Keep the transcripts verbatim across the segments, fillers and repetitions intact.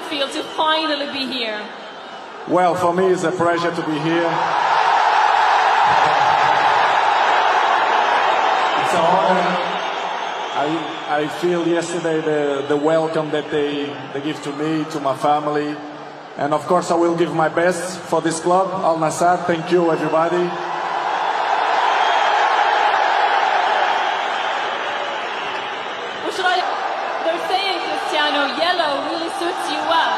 feel to finally be here? Well, for me, it's a pleasure to be here. It's an honor. I, I feel yesterday the, the welcome that they, they give to me, to my family. And of course, I will give my best for this club, Al Nassr. Thank you, everybody. They're saying, Cristiano, yellow really suits you well.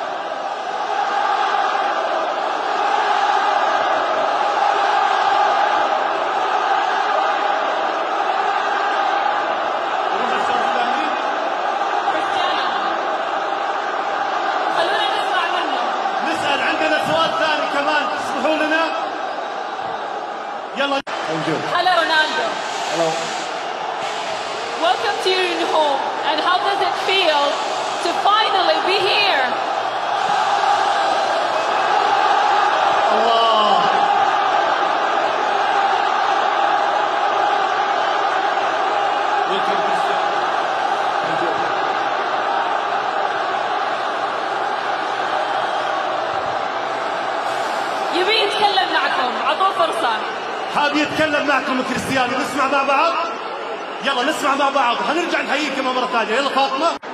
Cristiano, خلونا نسمع منه. نسأل عندنا سؤال ثاني كمان تسمحوا لنا؟ يلا. Thank you. Hello, Ronaldo. Hello. Welcome to your new home, and how does it feel to finally be here? Allah. Welcome, Cristiano. Thank you. يبي يتكلم معكم، عطوه فرصة. حاب يتكلم معكم كريستيانو، نسمع مع بعض؟ يلا نسمع مع بعض، هنرجع نحييكم مرة ثانية، يلا فاطمة.